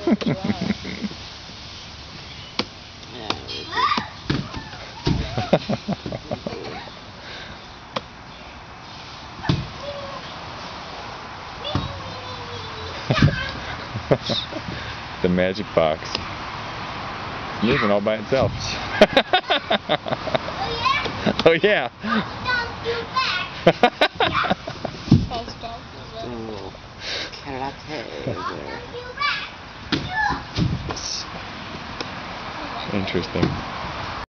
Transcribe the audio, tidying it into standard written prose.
The magic box. It's moving all by itself. Oh yeah. I'll stop you back. Interesting.